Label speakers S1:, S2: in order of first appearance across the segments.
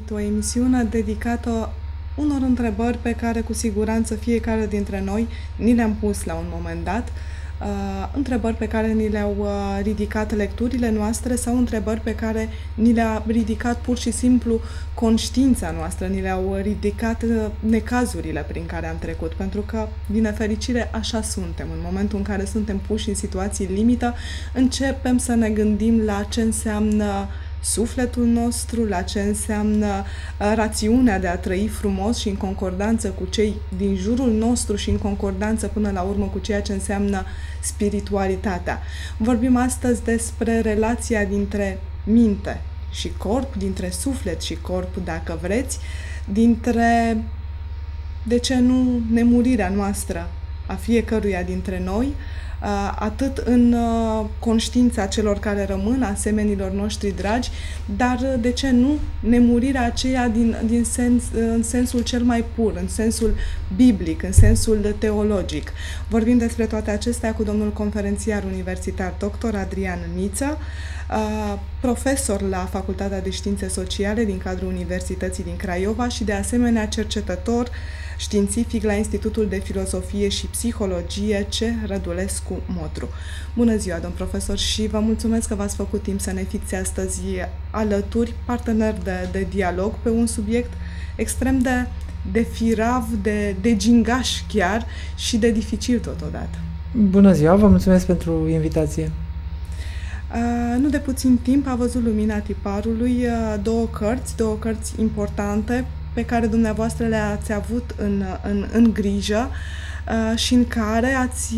S1: Spirit, o emisiune dedicată unor întrebări pe care cu siguranță fiecare dintre noi ni le-am pus la un moment dat, întrebări pe care ni le-au ridicat lecturile noastre sau întrebări pe care ni le-a ridicat pur și simplu conștiința noastră, ni le-au ridicat necazurile prin care am trecut, pentru că, din nefericire, așa suntem. În momentul în care suntem puși în situații limită, începem să ne gândim la ce înseamnă sufletul nostru, la ce înseamnă rațiunea de a trăi frumos și în concordanță cu cei din jurul nostru și în concordanță până la urmă cu ceea ce înseamnă spiritualitatea. Vorbim astăzi despre relația dintre minte și corp, dintre suflet și corp, dacă vreți, dintre, de ce nu, nemurirea noastră a fiecăruia dintre noi, atât în conștiința celor care rămân, asemenilor noștri dragi, dar, de ce nu, nemurirea aceea în sensul cel mai pur, în sensul biblic, în sensul teologic. Vorbim despre toate acestea cu domnul conferențiar universitar dr. Adrian Niță, profesor la Facultatea de Științe Sociale din cadrul Universității din Craiova și, de asemenea, cercetător științific la Institutul de Filosofie și Psihologie C. Rădulescu Motru. Bună ziua, domn profesor, și vă mulțumesc că v-ați făcut timp să ne fiți astăzi alături, partener de dialog pe un subiect extrem de firav, de gingaș chiar și de dificil totodată.
S2: Bună ziua, vă mulțumesc pentru invitație.
S1: Nu de puțin timp a văzut lumina tiparului două cărți importante pe care dumneavoastră le-ați avut în grijă și în care ați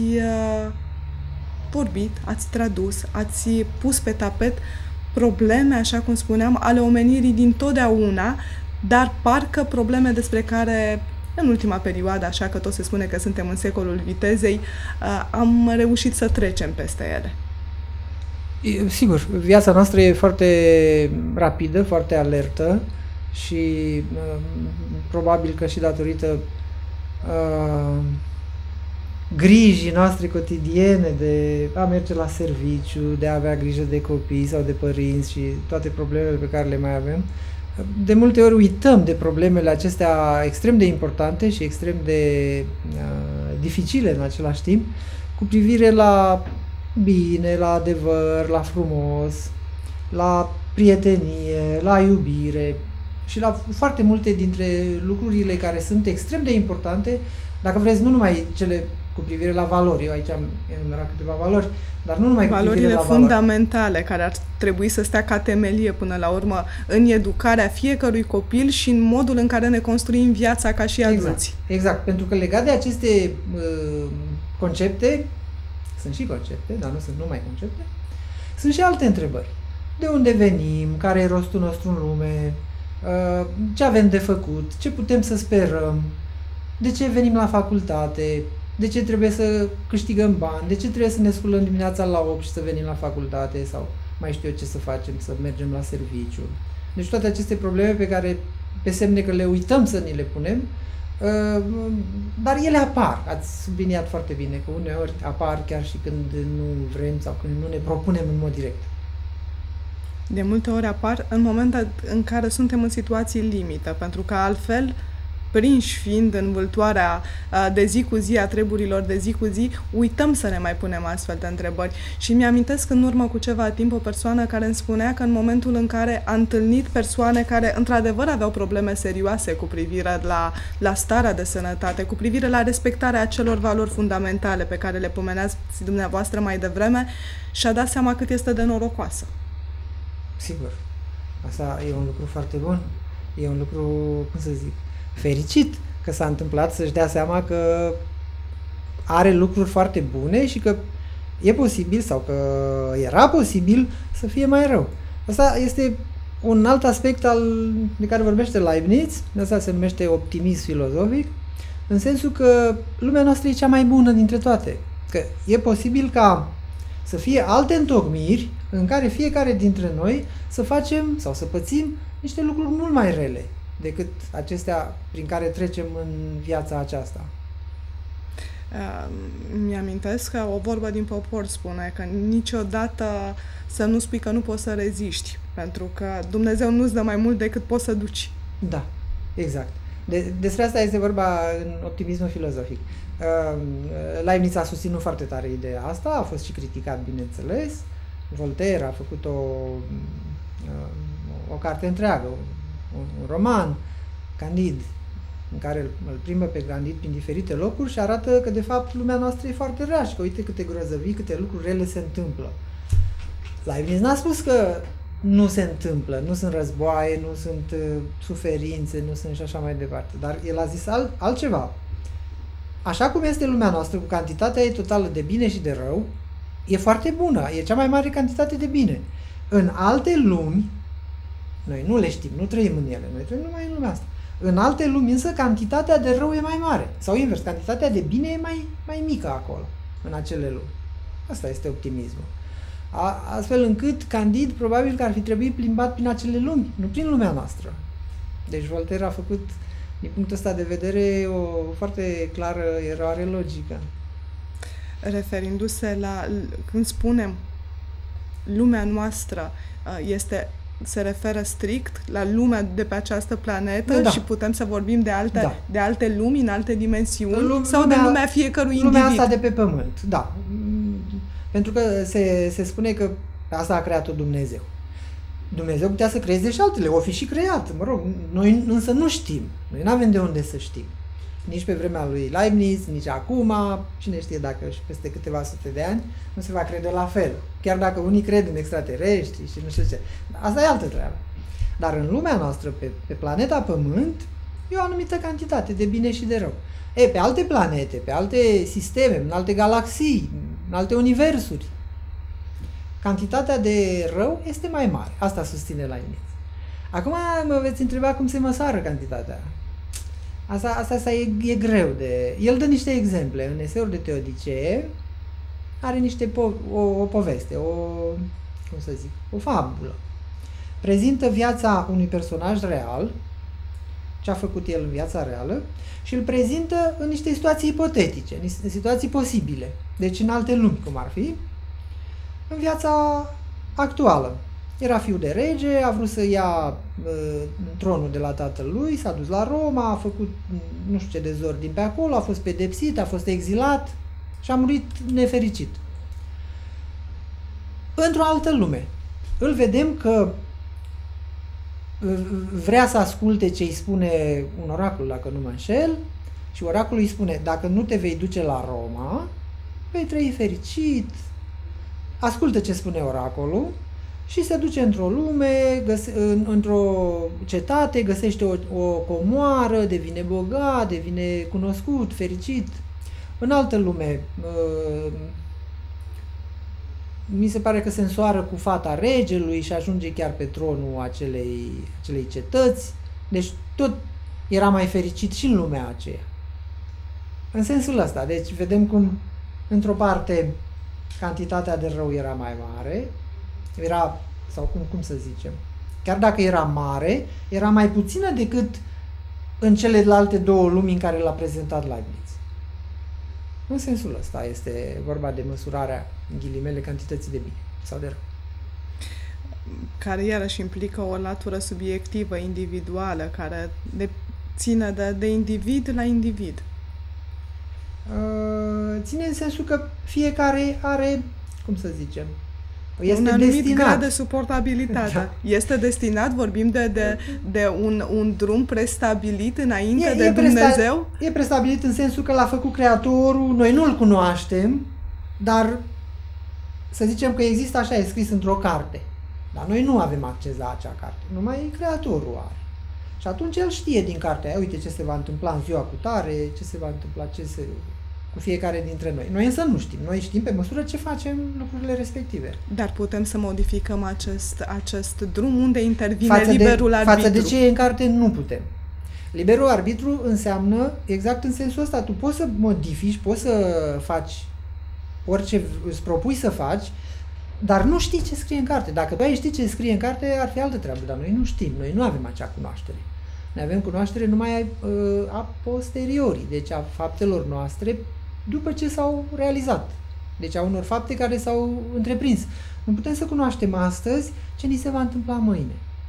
S1: vorbit, ați tradus, ați pus pe tapet probleme, așa cum spuneam, ale omenirii dintotdeauna, dar parcă probleme despre care în ultima perioadă, așa că tot se spune că suntem în secolul vitezei, am reușit să trecem peste ele.
S2: Sigur, viața noastră e foarte rapidă, foarte alertă și probabil că și datorită grijii noastre cotidiene de a merge la serviciu, de a avea grijă de copii sau de părinți și toate problemele pe care le mai avem, de multe ori uităm de problemele acestea extrem de importante și extrem de dificile în același timp, cu privire la bine, la adevăr, la frumos, la prietenie, la iubire și la foarte multe dintre lucrurile care sunt extrem de importante, dacă vreți, nu numai cele cu privire la valori. Eu aici am enumerat câteva valori, dar nu numai cu privire la valori.
S1: Valorile fundamentale care ar trebui să stea ca temelie până la urmă în educarea fiecărui copil și în modul în care ne construim viața ca și adulți.
S2: Exact, pentru că legat de aceste concepte, sunt și concepte, dar nu sunt numai concepte, sunt și alte întrebări. De unde venim? Care e rostul nostru în lume? Ce avem de făcut? Ce putem să sperăm? De ce venim la facultate? De ce trebuie să câștigăm bani? De ce trebuie să ne sculăm dimineața la 8 și să venim la facultate? Sau mai știu eu ce să facem, să mergem la serviciu? Deci toate aceste probleme pe care, pe semne că le uităm să ni le punem, dar ele apar. Ați subliniat foarte bine că uneori apar chiar și când nu vrem sau când nu ne propunem în mod direct.
S1: De multe ori apar în momentul în care suntem în situații limită, pentru că altfel, prinși fiind în vâltoarea de zi cu zi a treburilor de zi cu zi, uităm să ne mai punem astfel de întrebări. Și mi-amintesc în urmă cu ceva timp o persoană care îmi spunea că în momentul în care a întâlnit persoane care într-adevăr aveau probleme serioase cu privire la starea de sănătate, cu privire la respectarea acelor valori fundamentale pe care le pomeneați dumneavoastră mai devreme, și-a dat seama cât este de norocoasă.
S2: Sigur. Asta e un lucru foarte bun. E un lucru, cum să zic, fericit că s-a întâmplat să-și dea seama că are lucruri foarte bune și că e posibil sau că era posibil să fie mai rău. Asta este un alt aspect de care vorbește Leibniz, asta se numește optimism filozofic, în sensul că lumea noastră e cea mai bună dintre toate. Că e posibil ca să fie alte întocmiri în care fiecare dintre noi să facem sau să pățim niște lucruri mult mai rele decât acestea prin care trecem în viața aceasta.
S1: Mi-amintesc că o vorbă din popor spune că niciodată să nu spui că nu poți să reziști, pentru că Dumnezeu nu-ți dă mai mult decât poți să duci.
S2: Da, exact. Despre asta este vorba în optimismul filozofic. Leibniz a susținut foarte tare ideea asta, a fost și criticat, bineînțeles. Voltaire a făcut o carte întreagă, un roman, Candide, în care îl plimbă pe Candide prin diferite locuri și arată că, de fapt, lumea noastră e foarte rea și că uite câte grozăvii, câte lucruri rele se întâmplă. Leibniz n-a spus că nu se întâmplă, nu sunt războaie, nu sunt suferințe, nu sunt și așa mai departe. Dar el a zis altceva. Așa cum este lumea noastră, cu cantitatea ei totală de bine și de rău, e foarte bună, e cea mai mare cantitate de bine. În alte lumi, noi nu le știm, nu trăim în ele, noi trăim numai în lumea asta. În alte lumi, însă, cantitatea de rău e mai mare. Sau invers, cantitatea de bine e mai mică acolo, în acele lumi. Asta este optimismul. Astfel încât Candide probabil că ar fi trebuit plimbat prin acele lumi, nu prin lumea noastră. Deci Voltaire a făcut, din punctul ăsta de vedere, o foarte clară eroare logică.
S1: Referindu-se la, când spunem lumea noastră, se referă strict la lumea de pe această planetă, da. Și putem să vorbim de alte lumi, în alte dimensiuni, sau de lumea fiecărui individ?
S2: Lumea asta de pe pământ, da. Pentru că se spune că asta a creat-o Dumnezeu. Dumnezeu putea să creeze și altele, o fi și creat, mă rog, noi însă nu știm, noi nu avem de unde să știm. Nici pe vremea lui Leibniz, nici acum, cine știe dacă și peste câteva sute de ani nu se va crede la fel. Chiar dacă unii cred în extraterestri și nu știu ce. Asta e altă treabă. Dar în lumea noastră, pe planeta Pământ, e o anumită cantitate de bine și de rău. Pe alte planete, pe alte sisteme, în alte galaxii, în alte universuri, cantitatea de rău este mai mare. Asta susține Leibniz. Acum mă veți întreba cum se măsoară cantitatea. Asta e greu de... El dă niște exemple. În eseul de Teodicee are o poveste, o fabulă. Prezintă viața unui personaj real, ce a făcut el în viața reală, și îl prezintă în niște situații ipotetice, în situații posibile. Deci în alte lumi, cum ar fi, în viața actuală. Era fiu de rege, a vrut să ia tronul de la tatălui, s-a dus la Roma, a făcut nu știu ce dezordini pe acolo, a fost pedepsit, a fost exilat și a murit nefericit. Într-o altă lume. Îl vedem că vrea să asculte ce îi spune un oracol, dacă nu mă înșel, și oracolul îi spune, dacă nu te vei duce la Roma, vei trăi fericit. Ascultă ce spune oracolul și se duce într-o lume, într-o cetate, găsește o comoară, devine bogat, devine cunoscut, fericit. În altă lume, mi se pare că se însoară cu fata regelui și ajunge chiar pe tronul acelei cetăți. Deci tot era mai fericit și în lumea aceea. În sensul ăsta, deci vedem cum, într-o parte, cantitatea de rău era mai mare, sau cum să zicem, chiar dacă era mare, era mai puțină decât în celelalte două lumi în care l-a prezentat Leibniz. În sensul ăsta este vorba de măsurarea, în ghilimele, cantității de bine sau de rău.
S1: Care iarăși implică o latură subiectivă, individuală, care ține de individ la individ.
S2: Ține în sensul că fiecare are, cum să zicem, este
S1: un anumit
S2: destinat.
S1: grad de suportabilitate. Da. Este destinat, vorbim de un drum prestabilit înainte de Dumnezeu?
S2: E prestabilit în sensul că l-a făcut Creatorul, noi nu-l cunoaștem, dar să zicem că există, așa e scris într-o carte. Dar noi nu avem acces la acea carte, numai Creatorul are. Și atunci el știe din cartea aia, uite ce se va întâmpla în ziua cu tare, ce se va întâmpla, cu fiecare dintre noi. Noi însă nu știm. Noi știm pe măsură ce facem lucrurile respective.
S1: Dar putem să modificăm acest drum unde intervine liberul arbitru.
S2: Față de ce e în carte, nu putem. Liberul arbitru înseamnă exact în sensul ăsta. Tu poți să modifici, poți să faci orice îți propui să faci, dar nu știi ce scrie în carte. Dacă tu ai ști ce scrie în carte, ar fi altă treabă, dar noi nu știm. Noi nu avem acea cunoaștere. Noi avem cunoaștere numai a posteriori, deci a faptelor noastre după ce s-au realizat. Deci a unor fapte care s-au întreprins. Nu putem să cunoaștem astăzi ce ni se va întâmpla mâine.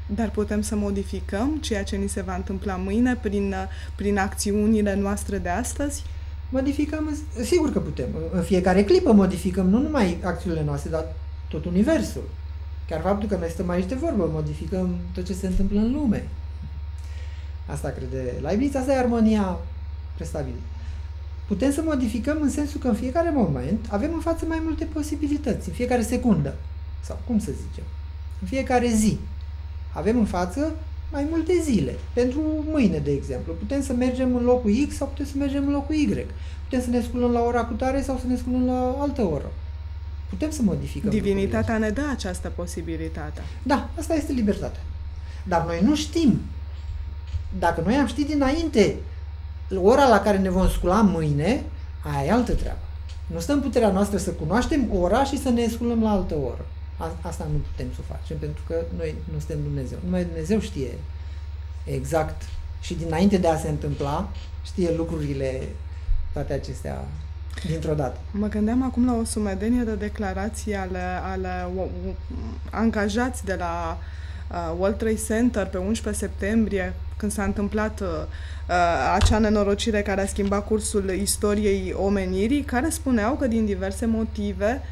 S1: Dar putem să modificăm ceea ce ni se va întâmpla mâine prin acțiunile noastre de astăzi?
S2: Modificăm, sigur că putem. În fiecare clipă modificăm nu numai acțiunile noastre, dar tot universul. Chiar faptul că noi stăm aici de vorbă, modificăm tot ce se întâmplă în lume. Asta crede Leibniz, asta e armonia prestabilită. Putem să modificăm în sensul că în fiecare moment avem în față mai multe posibilități, în fiecare secundă, sau cum să zicem, în fiecare zi. Avem în față mai multe zile. Pentru mâine, de exemplu, putem să mergem în locul X sau putem să mergem în locul Y. Putem să ne sculăm la ora cutare sau să ne sculăm la altă oră. Putem să modificăm.
S1: Divinitatea ne dă această posibilitate.
S2: Da, asta este libertatea. Dar noi nu știm. Dacă noi am ști dinainte ora la care ne vom scula mâine, aia e altă treabă. Nu stă în puterea noastră să cunoaștem ora și să ne sculăm la altă oră. Asta nu putem să o facem, pentru că noi nu suntem Dumnezeu. Numai Dumnezeu știe exact și dinainte de a se întâmpla, știe lucrurile, toate acestea, dintr-o dată.
S1: Mă gândeam acum la o sumedenie de declarații ale angajați de la World Trade Center pe 11 septembrie, când s-a întâmplat acea nenorocire care a schimbat cursul istoriei omenirii, care spuneau că din diverse motive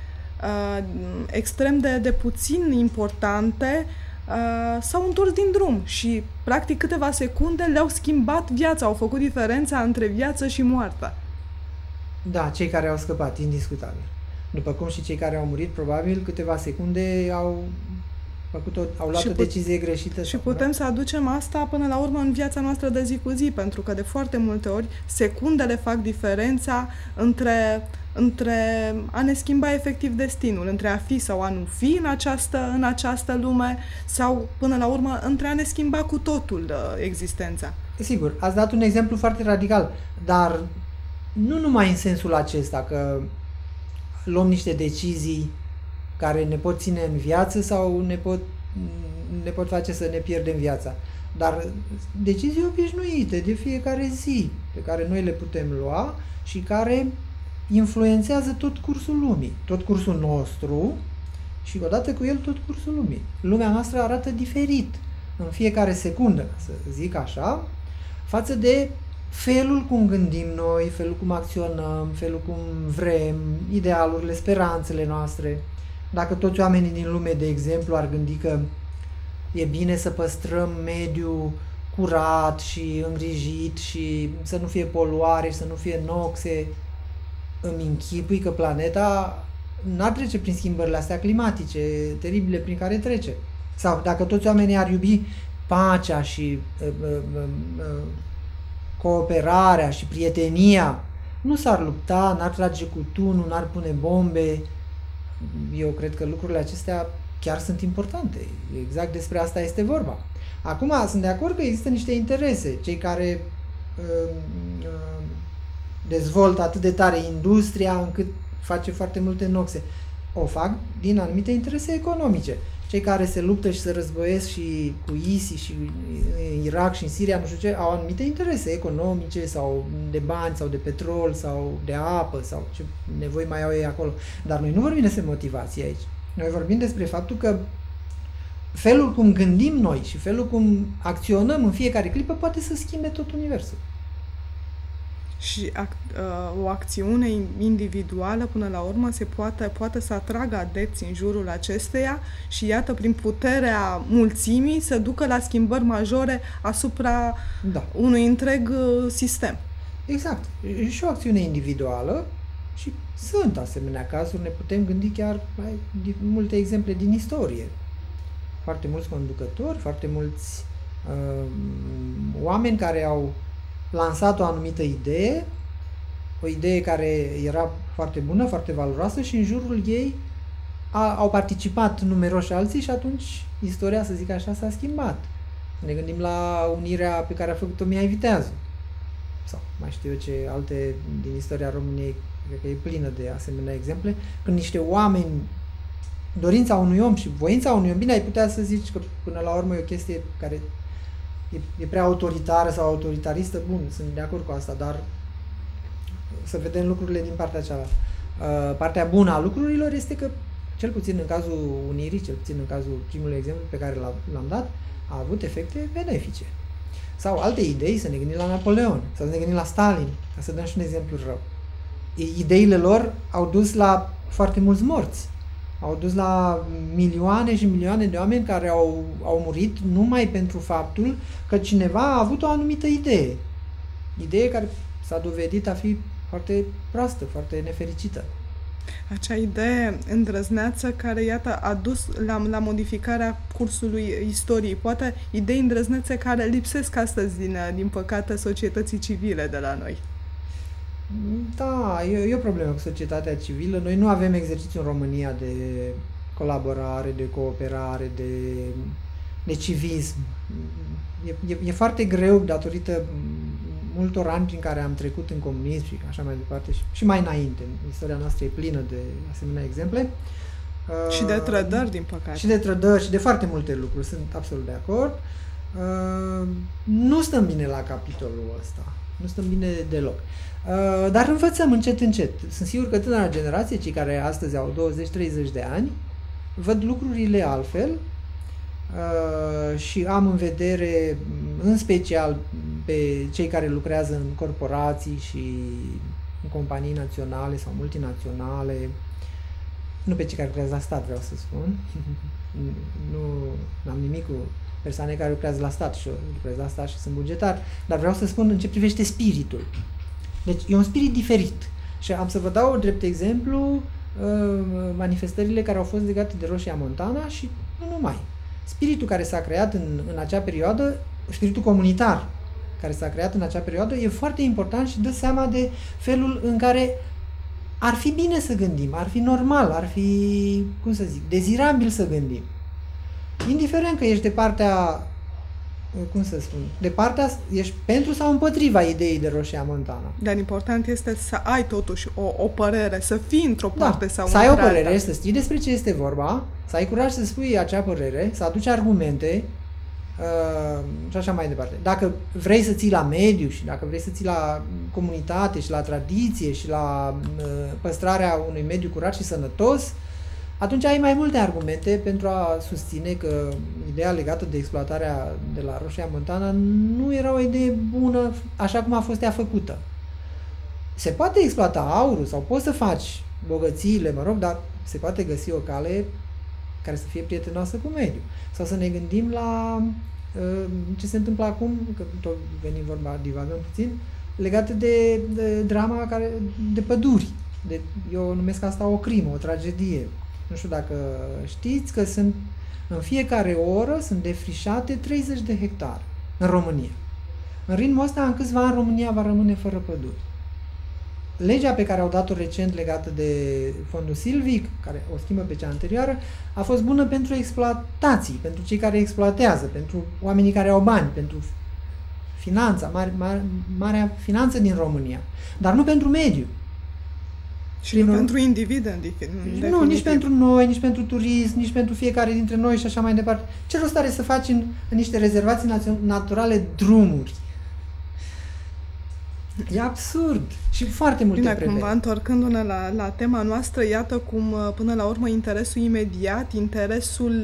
S1: extrem de puțin importante s-au întors din drum și practic câteva secunde le-au schimbat viața, au făcut diferența între viață și moarte.
S2: Da, cei care au scăpat, indiscutabil. După cum și cei care au murit, probabil câteva secunde au luat o decizie greșită.
S1: Și putem să aducem asta până la urmă în viața noastră de zi cu zi, pentru că de foarte multe ori secundele fac diferența între a ne schimba efectiv destinul, între a fi sau a nu fi în această lume sau până la urmă între a ne schimba cu totul existența.
S2: Sigur, ați dat un exemplu foarte radical, dar nu numai în sensul acesta că luăm niște decizii care ne pot ține în viață sau ne pot face să ne pierdem viața. Dar decizii obișnuite de fiecare zi pe care noi le putem lua și care influențează tot cursul lumii, tot cursul nostru și odată cu el tot cursul lumii. Lumea noastră arată diferit în fiecare secundă, să zic așa, față de felul cum gândim noi, felul cum acționăm, felul cum vrem, idealurile, speranțele noastre. Dacă toți oamenii din lume, de exemplu, ar gândi că e bine să păstrăm mediul curat și îngrijit și să nu fie poluare, să nu fie noxe, îmi închipui că planeta n-ar trece prin schimbările astea climatice teribile prin care trece. Sau dacă toți oamenii ar iubi pacea și cooperarea și prietenia, nu s-ar lupta, n-ar trage cu tunul, n-ar pune bombe. Eu cred că lucrurile acestea chiar sunt importante. Exact despre asta este vorba. Acum, sunt de acord că există niște interese. Cei care dezvoltă atât de tare industria încât face foarte multe noxe, o fac din anumite interese economice. Cei care se luptă și se războiesc și cu ISIS și în Irak și în Siria, nu știu ce, au anumite interese economice sau de bani sau de petrol sau de apă sau ce nevoi mai au ei acolo. Dar noi nu vorbim despre motivație aici. Noi vorbim despre faptul că felul cum gândim noi și felul cum acționăm în fiecare clipă poate să schimbe tot universul.
S1: Și o acțiune individuală, până la urmă, poate să atragă adepți în jurul acesteia și, iată, prin puterea mulțimii, să ducă la schimbări majore asupra unui întreg sistem.
S2: Exact. Și o acțiune individuală și sunt asemenea cazuri, ne putem gândi chiar la multe exemple din istorie. Foarte mulți conducători, foarte mulți oameni care au lansat o anumită idee, o idee care era foarte bună, foarte valoroasă și în jurul ei au participat numeroși alții și atunci istoria, să zic așa, s-a schimbat. Ne gândim la unirea pe care a făcut-o Mihai Viteazu sau mai știu eu ce alte din istoria României, cred că e plină de asemenea exemple, când niște oameni, dorința unui om și voința unui om, bine, ai putea să zici că până la urmă e o chestie care e prea autoritară sau autoritaristă, bun, sunt de acord cu asta, dar să vedem lucrurile din partea cealaltă. Partea bună a lucrurilor este că cel puțin în cazul Unirii, cel puțin în cazul primului exemplu pe care l-am dat, a avut efecte benefice. Sau alte idei, să ne gândim la Napoleon, sau să ne gândim la Stalin, ca să dăm și un exemplu rău. Ideile lor au dus la foarte mulți morți. Au dus la milioane și milioane de oameni care au murit numai pentru faptul că cineva a avut o anumită idee. Idee care s-a dovedit a fi foarte proastă, foarte nefericită.
S1: Acea idee îndrăzneață care, iată, a dus la modificarea cursului istoriei. Poate idei îndrăznețe care lipsesc astăzi din păcate, societății civile de la noi.
S2: Da, e o problemă cu societatea civilă. Noi nu avem exercițiu în România de colaborare, de cooperare, de civism. E foarte greu, datorită multor ani prin care am trecut în comunism și așa mai departe și mai înainte. Istoria noastră e plină de asemenea exemple.
S1: Și de trădări, din păcate.
S2: Și de trădări și de foarte multe lucruri, sunt absolut de acord. Nu stăm bine la capitolul ăsta. Nu stăm bine deloc. Dar învățăm încet, încet. Sunt sigur că tânăra generație, cei care astăzi au 20-30 de ani, văd lucrurile altfel și am în vedere, în special, pe cei care lucrează în corporații și în companii naționale sau multinaționale, nu pe cei care lucrează la stat, vreau să spun. Nu am nimic cu persoane care lucrează la stat și lucrează la stat și sunt bugetari, dar vreau să spun în ce privește spiritul. Deci e un spirit diferit. Și am să vă dau drept exemplu manifestările care au fost legate de Roșia Montana și nu numai. Spiritul care s-a creat în acea perioadă, spiritul comunitar care s-a creat în acea perioadă, e foarte important și dă seama de felul în care ar fi bine să gândim, ar fi normal, ar fi, cum să zic, dezirabil să gândim. Indiferent că ești de partea, cum să spun, de partea, ești pentru sau împotriva ideii de Roșia Montana.
S1: Dar important este să ai totuși o părere, să fii într-o parte sau
S2: să ai o părere, să știi despre ce este vorba, să ai curaj să spui acea părere, să aduci argumente și așa mai departe. Dacă vrei să ții la mediu și dacă vrei să ții la comunitate și la tradiție și la păstrarea unui mediu curat și sănătos, atunci ai mai multe argumente pentru a susține că ideea legată de exploatarea de la Roșia Montana nu era o idee bună așa cum a fost ea făcută. Se poate exploata aurul sau poți să faci bogățiile, mă rog, dar se poate găsi o cale care să fie prietenoasă cu mediul. Sau să ne gândim la ce se întâmplă acum, că tot venim vorba, divagăm puțin, legată de drama de păduri. Eu numesc asta o crimă, o tragedie. Nu știu dacă știți că în fiecare oră sunt defrișate 30 de hectare în România. În ritmul ăsta, în câțiva ani, România va rămâne fără păduri. Legea pe care au dat-o recent legată de fondul silvic, care o schimbă pe cea anterioară, a fost bună pentru exploatații, pentru cei care exploatează, pentru oamenii care au bani, pentru finanța, marea finanță din România, dar nu pentru mediu.
S1: Și nu pentru individ,
S2: nu, nici pentru noi, nici pentru turism, nici pentru fiecare dintre noi și așa mai departe. Ce rost are să faci în niște rezervații naturale drumuri? E absurd și foarte multe prevederi.
S1: Cumva, întorcându-ne la tema noastră, iată cum, până la urmă, interesul imediat, interesul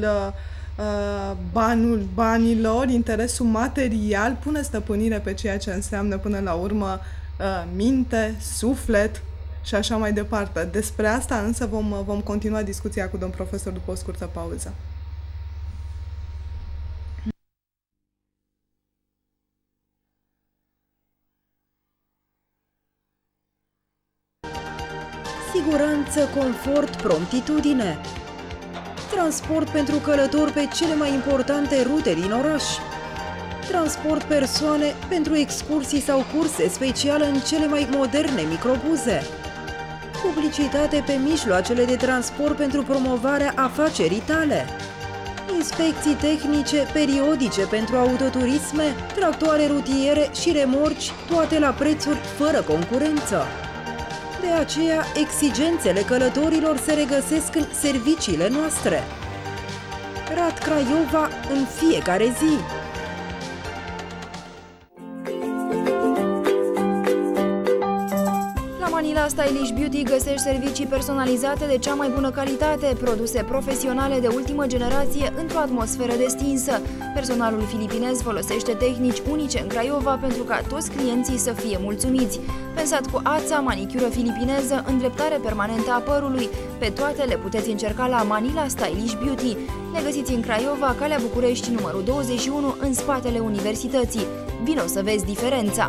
S1: banilor, interesul material pune stăpânire pe ceea ce înseamnă, până la urmă, minte, suflet și așa mai departe. Despre asta însă vom continua discuția cu domn profesor după o scurtă pauză.
S3: Siguranță, confort, promptitudine. Transport pentru călători pe cele mai importante rute din oraș. Transport persoane pentru excursii sau curse speciale în cele mai moderne microbuze. Publicitate pe mijloacele de transport pentru promovarea afacerii tale. Inspecții tehnice periodice pentru autoturisme, tractoare rutiere și remorci, toate la prețuri fără concurență. De aceea, exigențele călătorilor se regăsesc în serviciile noastre. Rad Craiova în fiecare zi. La
S4: La Stylish Beauty găsești servicii personalizate de cea mai bună calitate, produse profesionale de ultimă generație într-o atmosferă destinsă. Personalul filipinez folosește tehnici unice în Craiova pentru ca toți clienții să fie mulțumiți. Pensat cu ața, manicură filipineză, îndreptare permanentă a părului. Pe toate le puteți încerca la Manila Stylish Beauty. Ne găsiți în Craiova, Calea București, numărul 21, în spatele universității. Vino să vezi diferența!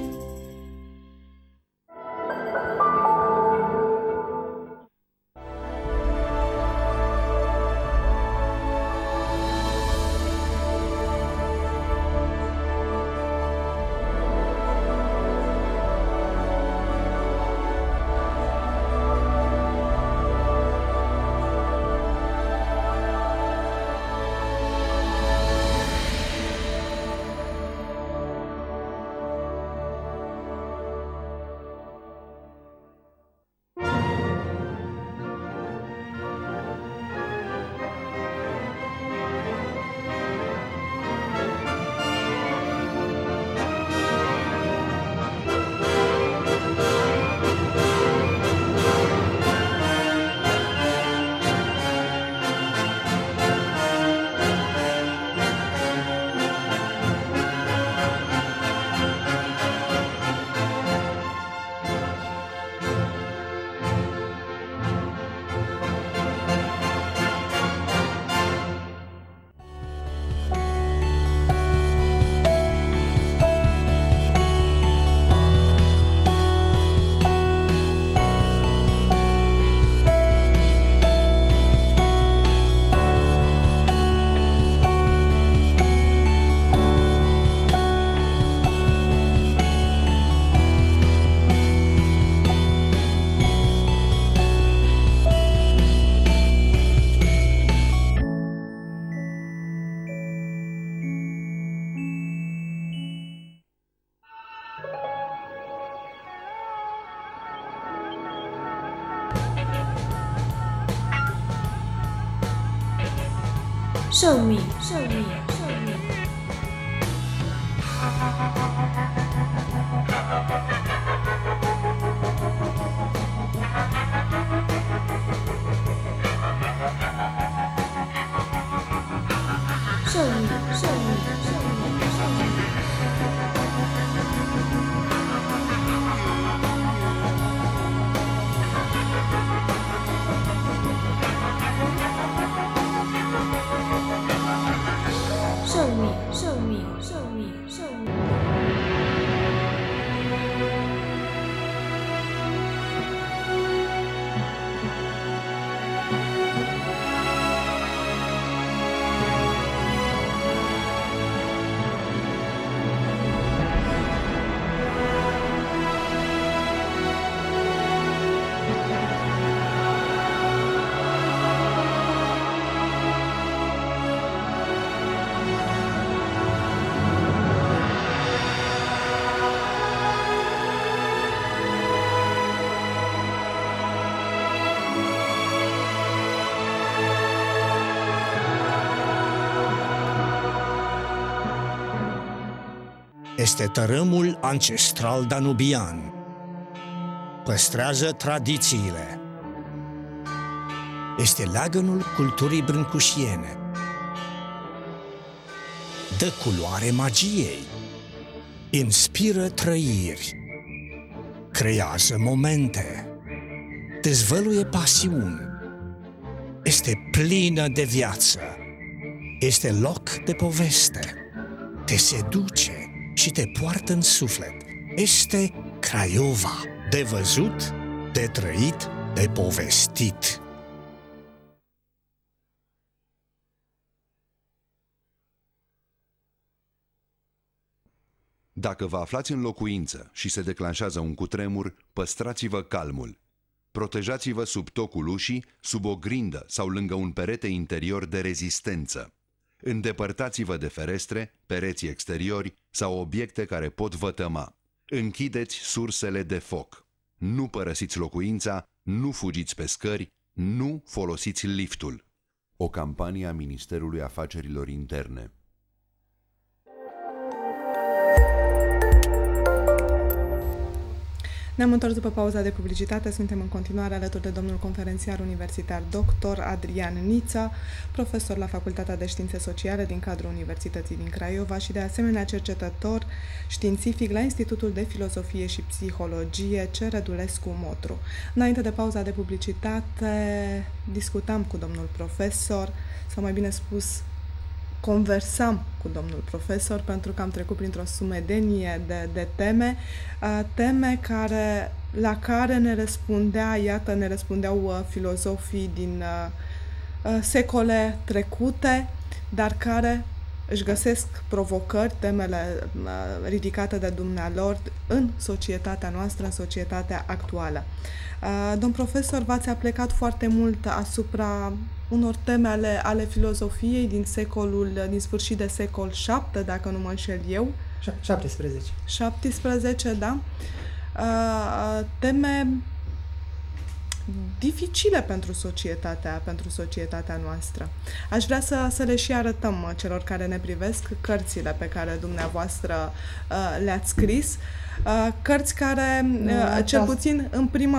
S5: Show me, show me, show me. Show me, show me, show me, show me. Show me, show me, show me, show me.
S6: Este tărâmul ancestral danubian. Păstrează tradițiile. Este leagănul culturii brâncușiene. Dă culoare magiei. Inspiră trăiri. Creează momente. Dezvăluie pasiuni. Este plină de viață. Este loc de poveste. Te seduce și te poartă în suflet. Este Craiova, de văzut, de trăit, de povestit.
S7: Dacă vă aflați în locuință și se declanșează un cutremur, păstrați-vă calmul. Protejați-vă sub tocul ușii, sub o grindă sau lângă un perete interior de rezistență. Îndepărtați-vă de ferestre, pereți exteriori sau obiecte care pot vătăma. Închideți sursele de foc. Nu părăsiți locuința, nu fugiți pe scări, nu folosiți liftul. O campanie a Ministerului Afacerilor Interne.
S1: Ne-am întors după pauza de publicitate, suntem în continuare alături de domnul conferențiar universitar dr. Adrian Nița, profesor la Facultatea de Științe Sociale din cadrul Universității din Craiova și de asemenea cercetător științific la Institutul de Filozofie și Psihologie C. Rădulescu Motru. Înainte de pauza de publicitate discutam cu domnul profesor, sau mai bine spus, conversam cu domnul profesor pentru că am trecut printr-o sumedenie de teme, la care ne răspundeau filozofii din secole trecute, dar care își găsesc provocări, temele ridicate de dumnealor în societatea noastră, în societatea actuală. Domn profesor, v-ați aplecat foarte mult asupra unor teme ale filozofiei din sfârșit de secol VII, dacă nu mă înșel eu.
S2: 17.
S1: 17, da. Teme dificile pentru societatea noastră. Aș vrea să le și arătăm celor care ne privesc cărțile pe care dumneavoastră le-ați scris. Cărți care, cel puțin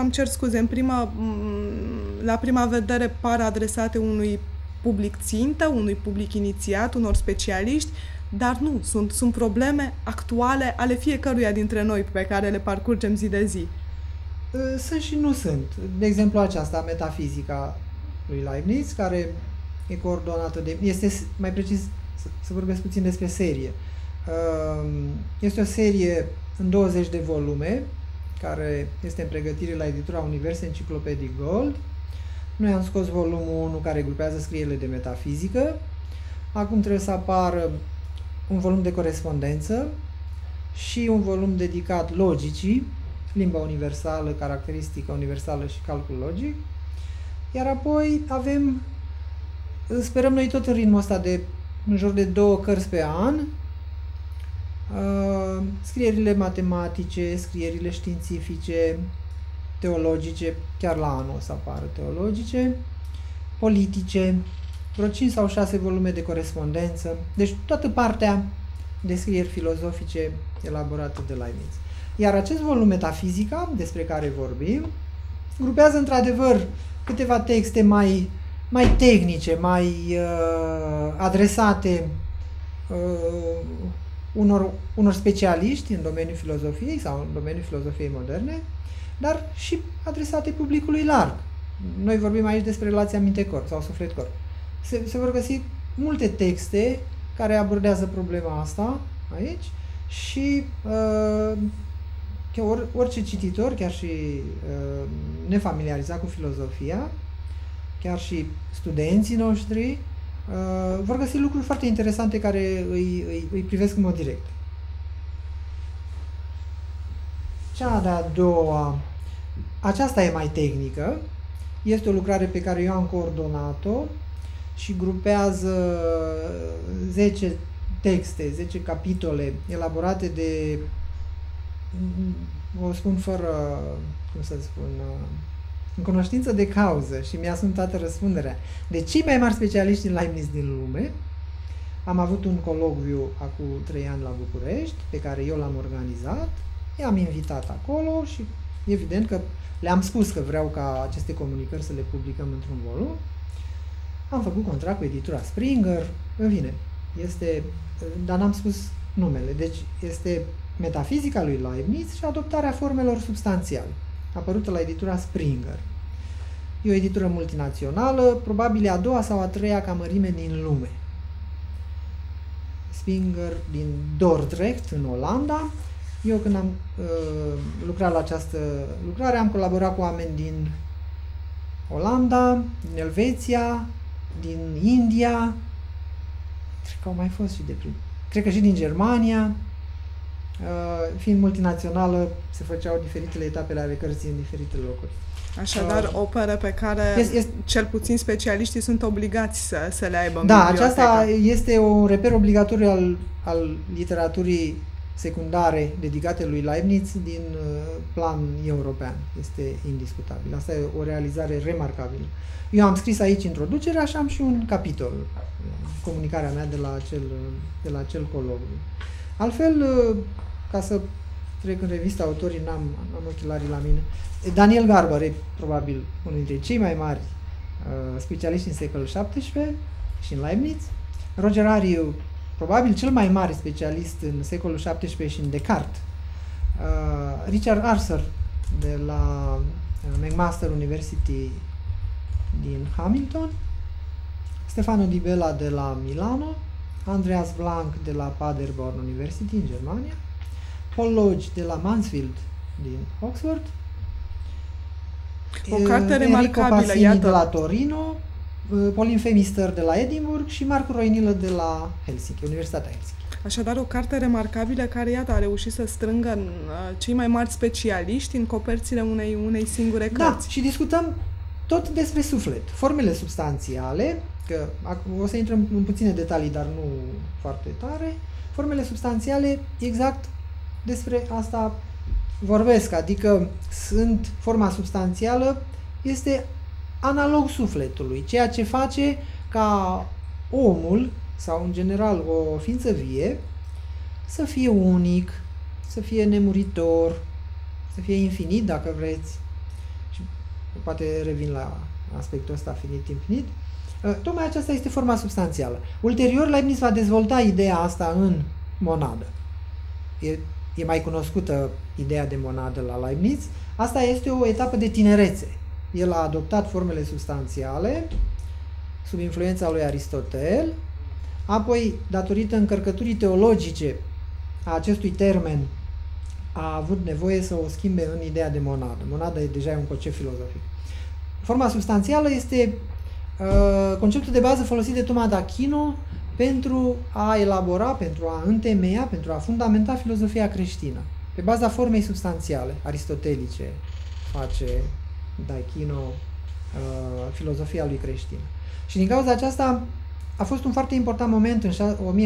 S1: la prima vedere par adresate unui public țintă, unui public inițiat, unor specialiști, dar nu, sunt probleme actuale ale fiecăruia dintre noi pe care le parcurgem zi de zi.
S2: Sunt și nu sunt. De exemplu aceasta, Metafizica lui Leibniz, care e coordonată este, mai precis, să vorbesc puțin despre serie. Este o serie în 20 de volume, care este în pregătire la editura Universe Enciclopedii Gold. Noi am scos volumul 1 care grupează scrierile de metafizică. Acum trebuie să apară un volum de corespondență și un volum dedicat logicii, limba universală, caracteristică universală și calcul logic. Iar apoi sperăm noi tot în ritmul ăsta de în jur de 2 cărți pe an, scrierile matematice, scrierile științifice, teologice, chiar la anul o să apară teologice, politice, vreo 5 sau 6 volume de corespondență, deci toată partea de scrieri filozofice elaborate de Leibniz. Iar acest volum Metafizica, despre care vorbim, grupează într-adevăr câteva texte mai tehnice, mai adresate unor specialiști în domeniul filozofiei sau în domeniul filozofiei moderne, dar și adresate publicului larg. Noi vorbim aici despre relația minte-corp sau suflet-corp. Se vor găsi multe texte care abordează problema asta aici și orice cititor, chiar și nefamiliarizat cu filozofia, chiar și studenții noștri, vor găsi lucruri foarte interesante care îi privesc în mod direct. Cea de-a doua, aceasta e mai tehnică, este o lucrare pe care eu am coordonat-o și grupează 10 texte, 10 capitole elaborate de, o spun fără, cum să spun, în cunoștință de cauză și mi-asum toată răspunderea, de cei mai mari specialiști în Leibniz din lume. Am avut un colocviu acum 3 ani la București, pe care eu l-am organizat, i-am invitat acolo și evident că le-am spus că vreau ca aceste comunicări să le publicăm într-un volum. Am făcut contract cu editura Springer, în fine, dar n-am spus numele, deci este Metafizica lui Leibniz și adoptarea formelor substanțiale, apărută la editura Springer. E o editură multinațională, probabil a doua sau a treia ca mărime din lume. Springer din Dordrecht, în Olanda. Eu când am lucrat la această lucrare, am colaborat cu oameni din Olanda, din Elveția, din India, cred că au mai fost și cred că și din Germania. Fiind multinațională, se făceau diferitele etapele ale cărții în diferite locuri.
S1: Așadar, opere pe care cel puțin specialiștii sunt obligați să le aibă în
S2: bibliotecă.
S1: Da,
S2: aceasta este un reper obligatoriu al literaturii secundare dedicate lui Leibniz din plan european. Este indiscutabil. Asta e o realizare remarcabilă. Eu am scris aici introducerea și am și un capitol, comunicarea mea de la acel colocviu. Altfel, ca să trec în revistă autorii, n-am ochelarii la mine. Daniel Garber e probabil unul dintre cei mai mari specialiști în secolul XVII și în Leibniz. Roger Ariu, probabil cel mai mare specialist în secolul XVII și în Descartes. Richard Arthur de la McMaster University din Hamilton, Stefano Di Bella de la Milano, Andreas Blank de la Paderborn University în Germania, Paul Lodge de la Mansfield din Oxford,
S1: o carte remarcabilă,
S2: Enrico Passini
S1: iată,
S2: de la Torino, Pauline Femister de la Edinburgh și Marco Roinilă de la Helsinki, Universitatea Helsinki.
S1: Așadar, o carte remarcabilă care, iată, a reușit să strângă cei mai mari specialiști în coperțile unei singure cărți.
S2: Da, și discutăm tot despre suflet. Formele substanțiale, că o să intrăm în puține detalii, dar nu foarte tare, formele substanțiale, exact despre asta vorbesc, adică forma substanțială este analog sufletului, ceea ce face ca omul, sau în general o ființă vie, să fie unic, să fie nemuritor, să fie infinit, dacă vreți, și poate revin la aspectul ăsta, finit-infinit. Tocmai aceasta este forma substanțială. Ulterior, Leibniz va dezvolta ideea asta în monadă. E mai cunoscută ideea de monadă la Leibniz. Asta este o etapă de tinerețe. El a adoptat formele substanțiale sub influența lui Aristotel, apoi, datorită încărcăturii teologice a acestui termen, a avut nevoie să o schimbe în ideea de monadă. Monada e deja un concept filozofic. Forma substanțială este conceptul de bază folosit de Thomas d'Aquino pentru a elabora, pentru a întemeia, pentru a fundamenta filozofia creștină. Pe baza formei substanțiale, aristotelice, face d'Aquino filozofia lui creștină. Și din cauza aceasta a fost un foarte important moment în 1678-1679,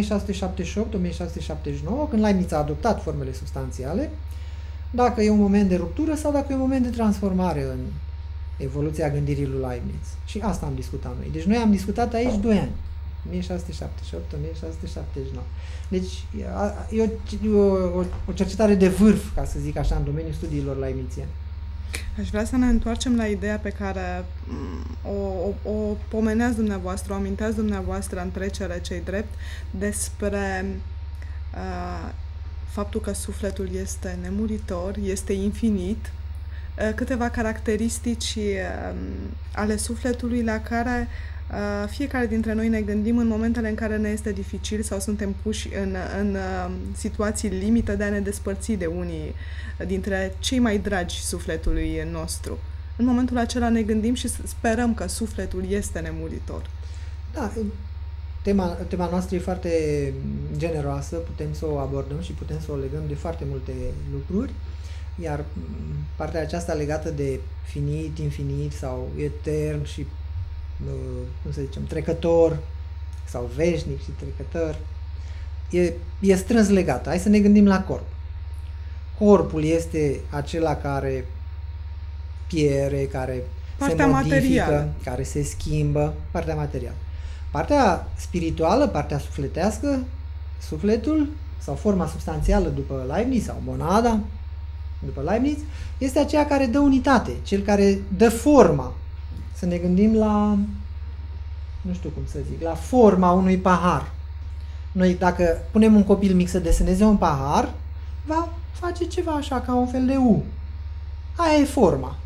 S2: când Leibniz a adoptat formele substanțiale, dacă e un moment de ruptură sau dacă e un moment de transformare în evoluția gândirii lui Leibniz. Și asta am discutat noi. Deci noi am discutat aici 2 ani. 1678-1679. Deci e o cercetare de vârf, ca să zic așa, în domeniul studiilor leibniziene.
S1: Aș vrea să ne întoarcem la ideea pe care o pomeneați dumneavoastră, o aminteați dumneavoastră în trecere cei drept, despre faptul că sufletul este nemuritor, este infinit, câteva caracteristici ale sufletului la care fiecare dintre noi ne gândim în momentele în care ne este dificil sau suntem puși în situații limită de a ne despărți de unii dintre cei mai dragi sufletului nostru. În momentul acela ne gândim și sperăm că sufletul este nemuritor.
S2: Da, tema noastră e foarte generoasă, putem să o abordăm și putem să o legăm de foarte multe lucruri, iar partea aceasta legată de finit, infinit sau etern și cum să zicem, trecător sau veșnic și trecător, e strâns legată. Hai să ne gândim la corp. Corpul este acela care pierde, care
S1: partea
S2: se modifică,
S1: materială,
S2: care se schimbă, partea materială. Partea spirituală, partea sufletească, sufletul sau forma substanțială după Leibniz sau monada după Leibniz, este aceea care dă unitate, cel care dă forma. Să ne gândim la, nu știu cum să zic, la forma unui pahar. Noi, dacă punem un copil mic să deseneze un pahar, va face ceva așa, ca un fel de U. Aia e forma.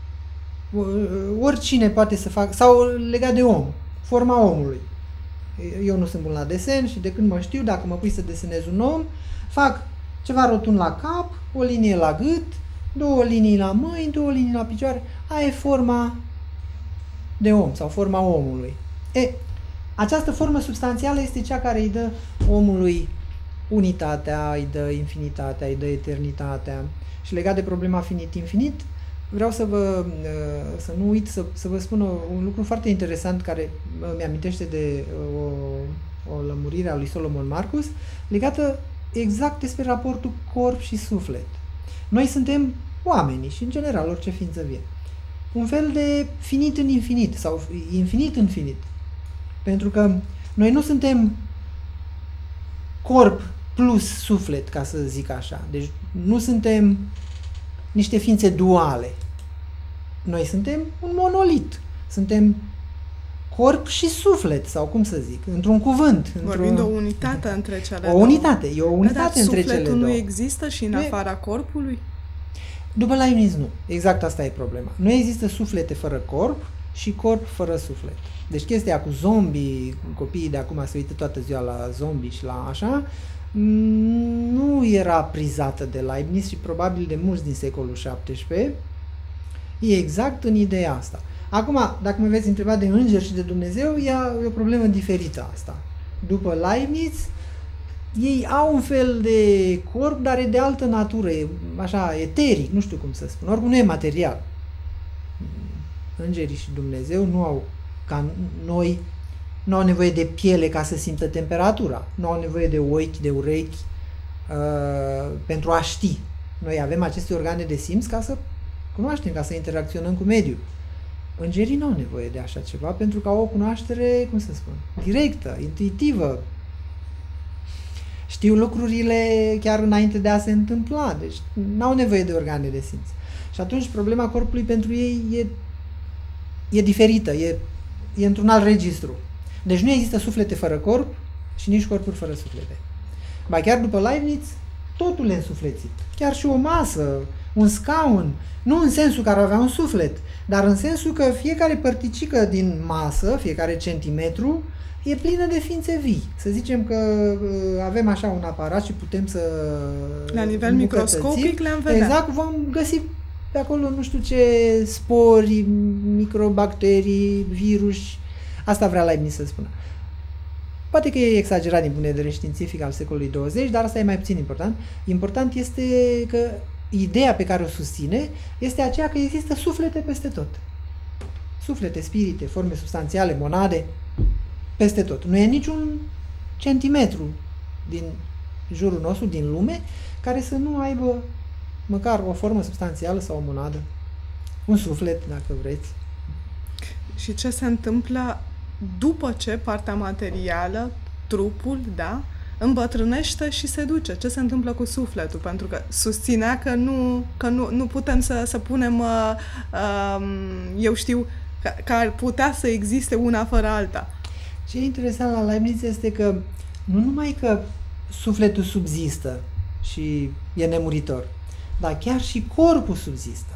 S2: Oricine poate să facă, sau legat de om, forma omului. Eu nu sunt bun la desen și de când mă știu, dacă mă pui să desenez un om, fac ceva rotund la cap, o linie la gât, 2 linii la mâini, 2 linii la picioare. Aia e forma de om sau forma omului. Această formă substanțială este cea care îi dă omului unitatea, îi dă infinitatea, îi dă eternitatea. Și legat de problema finit-infinit, vreau să nu uit să vă spun un lucru foarte interesant care mi amintește de o lămurire a lui Solomon Marcus, legată exact despre raportul corp și suflet. Noi suntem oamenii și, în general, orice ființă vie. Un fel de finit în infinit sau infinit în finit. Pentru că noi nu suntem corp plus suflet, ca să zic așa. Deci nu suntem niște ființe duale. Noi suntem un monolit. Suntem corp și suflet, sau cum să zic, într-un cuvânt.
S1: Vorbim de o unitate între cele
S2: o
S1: două.
S2: unitate, e o unitate între cele două.
S1: Sufletul nu există și în afara corpului?
S2: După Leibniz nu. Exact asta e problema. Nu există suflete fără corp și corp fără suflet. Deci chestia cu zombie, copiii de acum se uită toată ziua la zombie și la așa, nu era prizată de Leibniz și probabil de mulți din secolul XVII. E exact în ideea asta. Acum, dacă mă veți întreba de îngeri și de Dumnezeu, e o problemă diferită asta. După Leibniz, ei au un fel de corp, dar e de altă natură, e așa eteric, nu știu cum să spun. Oricum nu e material. Îngerii și Dumnezeu nu au, ca noi, nu au nevoie de piele ca să simtă temperatura, nu au nevoie de ochi, de urechi pentru a ști. Noi avem aceste organe de simț ca să cunoaștem, ca să interacționăm cu mediul. Îngerii nu au nevoie de așa ceva pentru că au o cunoaștere, cum să spun, directă, intuitivă. Știu lucrurile chiar înainte de a se întâmpla, deci nu au nevoie de organe de simț. Și atunci problema corpului pentru ei e diferită, e într-un alt registru. Deci nu există suflete fără corp și nici corpuri fără suflete. Ba chiar după Leibniz, totul e însuflețit. Chiar și o masă, un scaun, nu în sensul că ar avea un suflet, dar în sensul că fiecare părticică din masă, fiecare centimetru, e plină de ființe vii. Să zicem că avem așa un aparat și putem să...
S1: La nivel microscopic le-am vedea.
S2: Exact, vom găsi pe acolo nu știu ce spori, microbacterii, virus. Asta vrea Leibniz să spună. Poate că e exagerat din punct de vedere științific al secolului 20, dar asta e mai puțin important. Important este că ideea pe care o susține este aceea că există suflete peste tot. Suflete, spirite, forme substanțiale, monade, peste tot. Nu e niciun centimetru din jurul nostru, din lume, care să nu aibă măcar o formă substanțială sau o monadă. Un suflet, dacă vreți.
S1: Și ce se întâmplă după ce partea materială, trupul, da, îmbătrânește și se duce? Ce se întâmplă cu sufletul? Pentru că susținea că nu putem să punem, eu știu, că ar putea să existe una fără alta.
S2: Ce e interesant la Leibniz este că nu numai că sufletul subzistă și e nemuritor, dar chiar și corpul subzistă.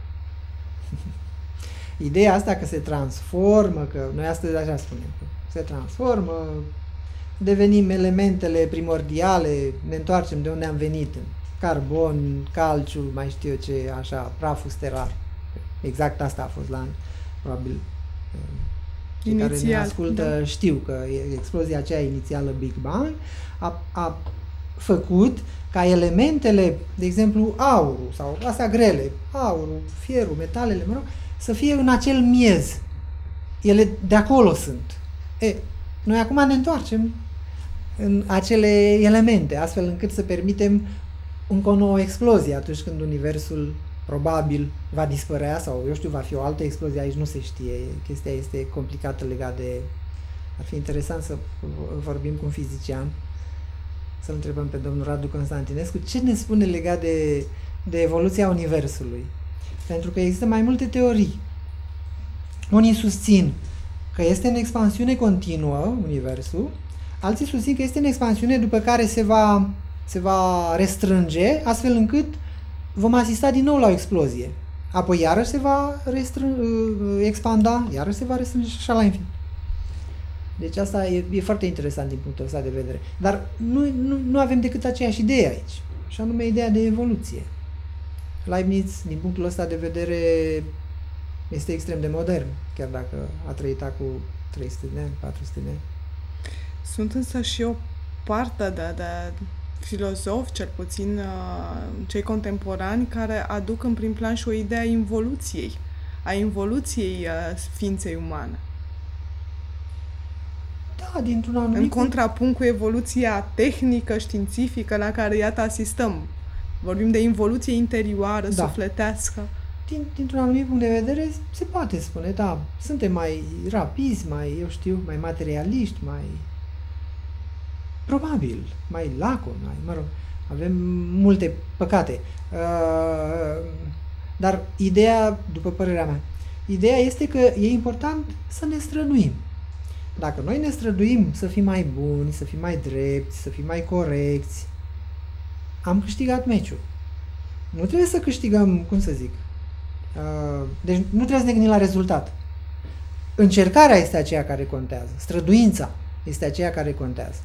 S2: Ideea asta că se transformă, că noi astăzi așa spunem, că se transformă, devenim elementele primordiale, ne întoarcem de unde am venit, carbon, calciu, mai știu eu ce, așa, praful stelar. Exact asta a fost la, probabil, cei care ne ascultă, da, știu că explozia aceea inițială Big Bang a făcut ca elementele, de exemplu, aurul sau astea grele, aurul, fierul, metalele, mă rog, să fie în acel miez. Ele de acolo sunt. Noi acum ne întoarcem în acele elemente, astfel încât să permitem încă o nouă explozie atunci când universul probabil va dispărea sau, eu știu, va fi o altă explozie, aici nu se știe, chestia este complicată legat de... Ar fi interesant să vorbim cu un fizician, să-l întrebăm pe domnul Radu Constantinescu ce ne spune legat de evoluția universului. Pentru că există mai multe teorii. Unii susțin că este în expansiune continuă universul, alții susțin că este în expansiune după care se va restrânge, astfel încât vom asista din nou la o explozie. Apoi iarăși se va expanda, iarăși se va restrânge și așa la infinit. Deci asta e foarte interesant din punctul ăsta de vedere. Dar nu avem decât aceeași idee aici, și anume ideea de evoluție. Leibniz, din punctul ăsta de vedere, este extrem de modern, chiar dacă a trăit cu 300 de ani, 400 de ani.
S1: Sunt însă și o parte de filozofi, cel puțin cei contemporani, care aduc în prim plan și o idee a involuției ființei umane.
S2: Da, dintr-un anumit...
S1: În contrapunct cu evoluția tehnică, științifică, la care, iată, asistăm. Vorbim de involuție interioară, da, sufletească.
S2: Dintr-un anumit punct de vedere, se poate spune, da, suntem mai rapizi, mai, eu știu, mai materialiști, mai... probabil, mai lacon, mă rog, avem multe păcate. Dar ideea, după părerea mea, ideea este că e important să ne străduim. Dacă noi ne străduim să fim mai buni, să fim mai drepți, să fim mai corecți, am câștigat meciul. Nu trebuie să câștigăm, cum să zic, deci nu trebuie să ne gândim la rezultat. Încercarea este aceea care contează, străduința este aceea care contează.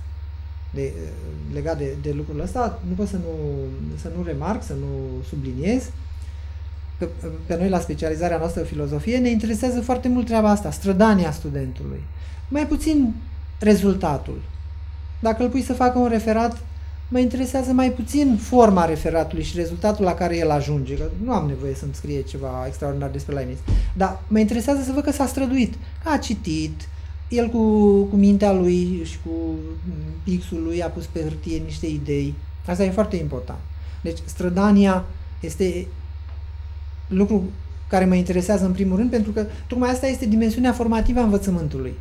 S2: Legat de lucrul ăsta, nu pot să nu remarc, să nu subliniez că pe noi la specializarea noastră filozofie ne interesează foarte mult treaba asta, strădania studentului. Mai puțin rezultatul. Dacă îl pui să facă un referat, mă interesează mai puțin forma referatului și rezultatul la care el ajunge. Că nu am nevoie să-mi scrie ceva extraordinar despre Leibniz. Dar mă interesează să văd că s-a străduit, că a citit, el cu mintea lui și cu pixul lui a pus pe hârtie niște idei. Asta e foarte important. Deci strădania este lucru care mă interesează în primul rând, pentru că tocmai asta este dimensiunea formativă a învățământului.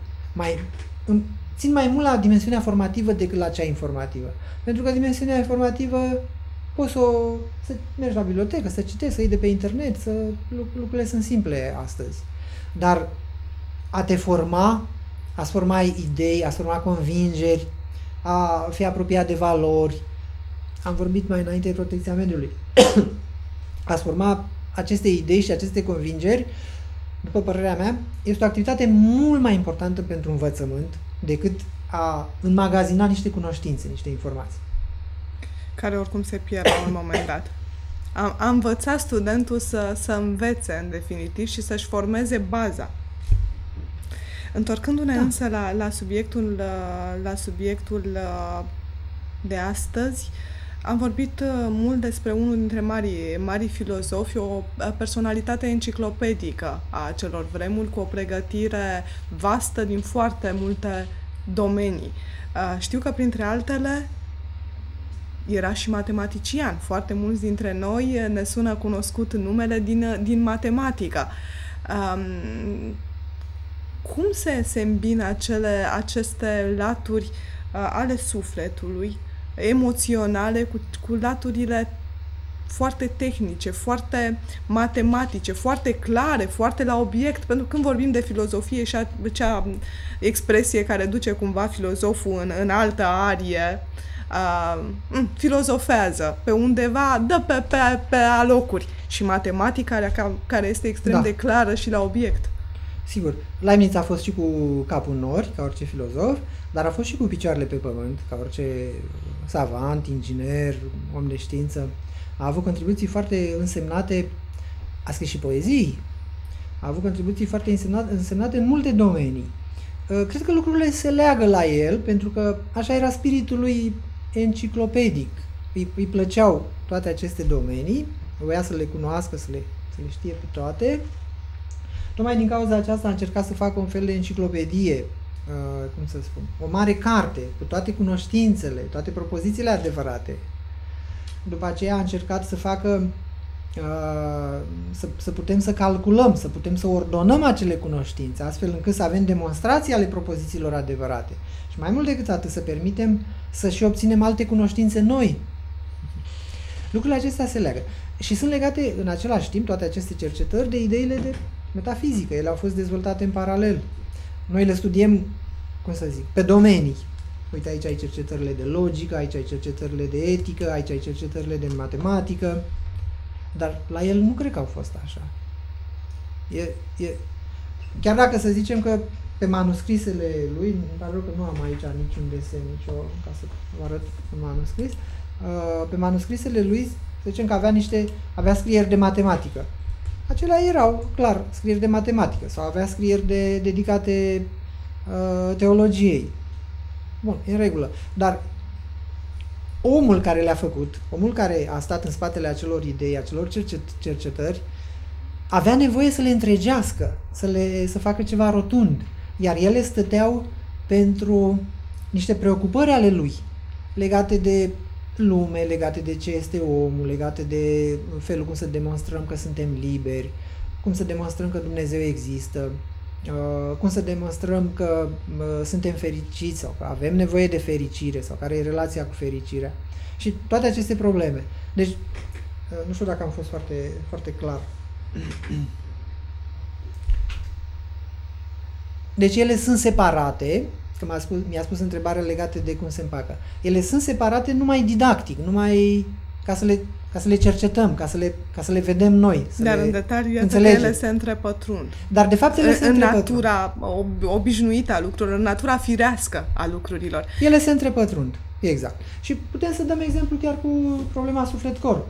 S2: Țin mai mult la dimensiunea formativă decât la cea informativă. Pentru că dimensiunea informativă poți să mergi la bibliotecă, să citești, să iei de pe internet, lucrurile sunt simple astăzi. Dar a te forma, a-ți forma idei, a-ți forma convingeri, a fi apropiat de valori, am vorbit mai înainte de protecția mediului, a-ți forma aceste idei și aceste convingeri, după părerea mea, este o activitate mult mai importantă pentru învățământ decât a înmagazina niște cunoștințe, niște informații.
S1: Care oricum se pierd la un moment dat. A învăța studentul să învețe, în definitiv, și să-și formeze baza. Întorcându-ne însă la subiectul de astăzi, am vorbit mult despre unul dintre mari filozofi, o personalitate enciclopedică a acelor vremuri, cu o pregătire vastă din foarte multe domenii. Știu că, printre altele, era și matematician. Foarte mulți dintre noi ne sună cunoscut numele din matematică. Cum se îmbină aceste laturi ale sufletului, emoționale, cu laturile foarte tehnice, foarte matematice, foarte clare, foarte la obiect? Pentru că când vorbim de filozofie și acea expresie care duce cumva filozoful în altă arie, filozofează pe undeva, dă pe alocuri. Și matematica care este extrem de clară și la obiect.
S2: Sigur, Leibniz a fost și cu capul în nori, ca orice filozof, dar a fost și cu picioarele pe pământ, ca orice savant, inginer, om de știință. A avut contribuții foarte însemnate, a scris și poezii, a avut contribuții foarte însemnate în multe domenii. Cred că lucrurile se leagă la el, pentru că așa era spiritul lui enciclopedic. Îi plăceau toate aceste domenii, voia să le cunoască, să le știe pe toate. Tocmai din cauza aceasta a încercat să facă un fel de enciclopedie, cum să spun, o mare carte cu toate cunoștințele, toate propozițiile adevărate. După aceea a încercat să facă, să putem să calculăm, să putem să ordonăm acele cunoștințe, astfel încât să avem demonstrații ale propozițiilor adevărate. Și mai mult decât atât, să permitem să și obținem alte cunoștințe noi. Lucrurile acestea se leagă. Și sunt legate în același timp, toate aceste cercetări, de ideile de metafizică. Ele au fost dezvoltate în paralel. Noi le studiem, cum să zic, pe domenii. Uite, aici ai cercetările de logică, aici ai cercetările de etică, aici ai cercetările de matematică, dar la el nu cred că au fost așa. Chiar dacă să zicem că pe manuscrisele lui, îmi pare rău că nu am aici niciun desen, ca să vă arăt un manuscris, pe manuscrisele lui, să zicem că avea scrieri de matematică. Acelea erau, clar, scrieri de matematică, sau avea scrieri dedicate teologiei. Bun, în regulă. Dar omul care le-a făcut, omul care a stat în spatele acelor idei, acelor cercetări, avea nevoie să le întregească, să facă ceva rotund. Iar ele stăteau pentru niște preocupări ale lui, legate de lume, legate de ce este omul, legate de felul cum să demonstrăm că suntem liberi, cum să demonstrăm că Dumnezeu există. cum să demonstrăm că suntem fericiți sau că avem nevoie de fericire sau care e relația cu fericirea și toate aceste probleme. Deci, nu știu dacă am fost foarte, foarte clar. Deci ele sunt separate, că mi-a spus întrebarea legată de cum se împacă. Ele sunt separate numai didactic, numai ca să le cercetăm, ca să le vedem noi.
S1: Dar în detaliu, iată că ele se întrepătrund.
S2: Dar de fapt ele se întrepătrund.
S1: În natura obișnuită a lucrurilor, în natura firească a lucrurilor.
S2: Ele se întrepătrund, exact. Și putem să dăm exemplu chiar cu problema suflet-corp.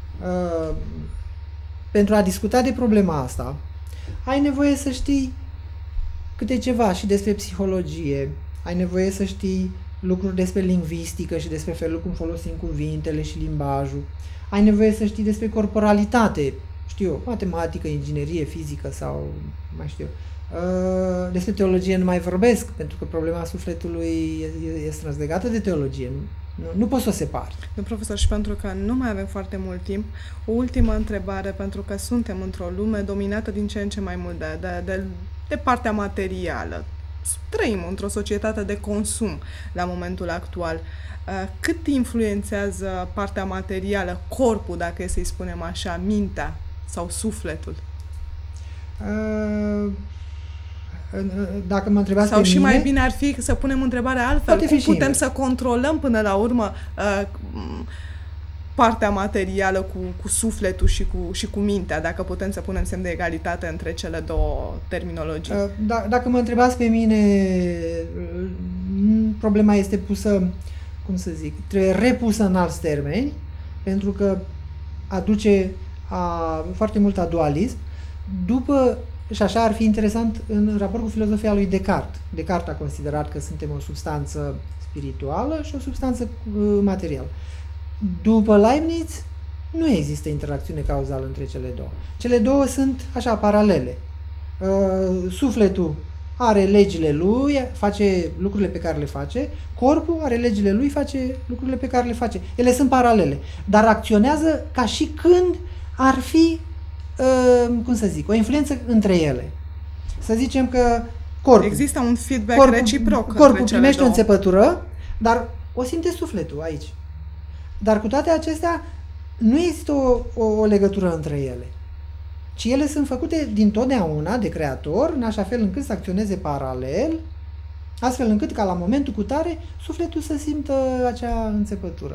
S2: Pentru a discuta de problema asta, ai nevoie să știi câte ceva și despre psihologie, ai nevoie să știi lucruri despre lingvistică și despre felul cum folosim cuvintele și limbajul, ai nevoie să știi despre corporalitate, știu eu, matematică, inginerie, fizică sau mai știu. Despre teologie nu mai vorbesc, pentru că problema sufletului este translegată de teologie. Nu pot să o separ.
S1: Domnul profesor, și pentru că nu mai avem foarte mult timp, o ultimă întrebare, pentru că suntem într-o lume dominată din ce în ce mai mult de partea materială. Trăim într-o societate de consum la momentul actual. Cât influențează partea materială, corpul, dacă e să-i spunem așa, mintea sau sufletul?
S2: Dacă mă întrebați
S1: sau
S2: pe
S1: și
S2: mine,
S1: mai bine ar fi să punem întrebarea altfel. Cum putem să controlăm până la urmă partea materială cu sufletul și cu mintea, dacă putem să punem semn de egalitate între cele două terminologii?
S2: Dacă mă întrebați pe mine, problema este pusă, cum să zic, trebuie repusă în alți termeni, pentru că aduce foarte mult dualism. Și așa ar fi interesant în raport cu filozofia lui Descartes. Descartes a considerat că suntem o substanță spirituală și o substanță materială. După Leibniz, nu există interacțiune cauzală între cele două. Cele două sunt așa paralele. Sufletul are legile lui, face lucrurile pe care le face, corpul are legile lui, face lucrurile pe care le face. Ele sunt paralele, dar acționează ca și când ar fi, cum să zic, o influență între ele. Să zicem că corpul...
S1: Există un feedback reciproc.
S2: Corpul primește o înțepătură, dar o simte sufletul aici. Dar cu toate acestea, nu există o legătură între ele. Ci ele sunt făcute dintotdeauna de creator, în așa fel încât să acționeze paralel, astfel încât ca la momentul cutare, sufletul să simtă acea înțepătură.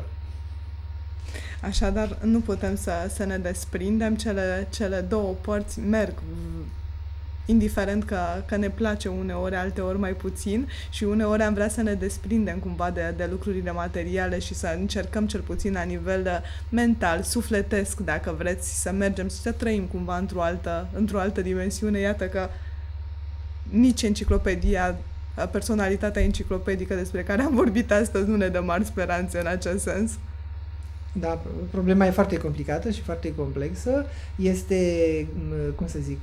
S1: Așadar, nu putem să ne desprindem, cele două părți merg, indiferent că ne place uneori, alteori mai puțin, și uneori am vrea să ne desprindem cumva de lucrurile materiale și să încercăm cel puțin la nivel mental, sufletesc, dacă vreți, să mergem și să trăim cumva într-o altă dimensiune. Iată că nici enciclopedia, personalitatea enciclopedică despre care am vorbit astăzi nu ne dă mari speranțe în acest sens.
S2: Da, problema e foarte complicată și foarte complexă. Este, cum să zic,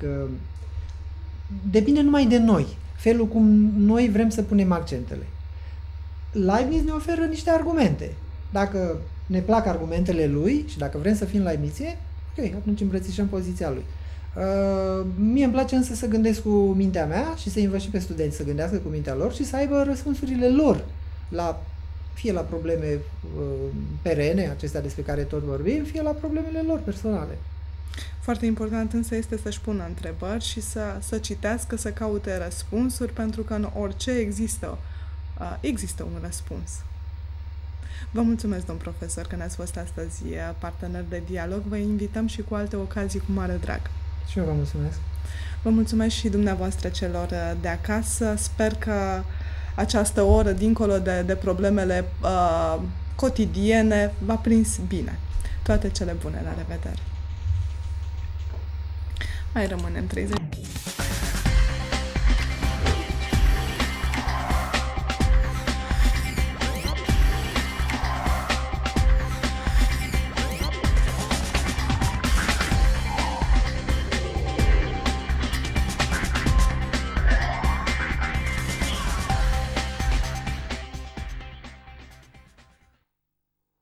S2: depinde numai de noi, felul cum noi vrem să punem accentele. Leibniz ne oferă niște argumente. Dacă ne plac argumentele lui și dacă vrem să fim Leibnizie, ok, atunci îmbrățișăm poziția lui. Mie îmi place însă să gândesc cu mintea mea și să învăț și pe studenți să gândească cu mintea lor și să aibă răspunsurile lor fie la probleme perene, acestea despre care tot vorbim, fie la problemele lor personale.
S1: Foarte important însă este să-și pună întrebări și să citească, să caute răspunsuri, pentru că în orice există un răspuns. Vă mulțumesc, domn profesor, că ne-ați fost astăzi partener de dialog. Vă invităm și cu alte ocazii cu mare drag.
S2: Și eu vă mulțumesc.
S1: Vă mulțumesc și dumneavoastră celor de acasă. Sper că această oră, dincolo de problemele cotidiene, v-a prins bine. Toate cele bune, la revedere! Mai rămânem 30.